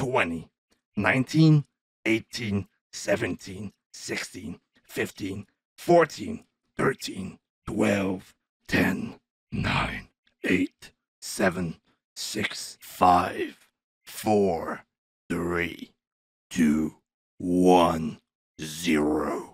20, 19, 18, 17, 16, 15, 14, 13, 12, 10, 9, 8, 7, 6, 5, 4, 3, 2, 1, 0.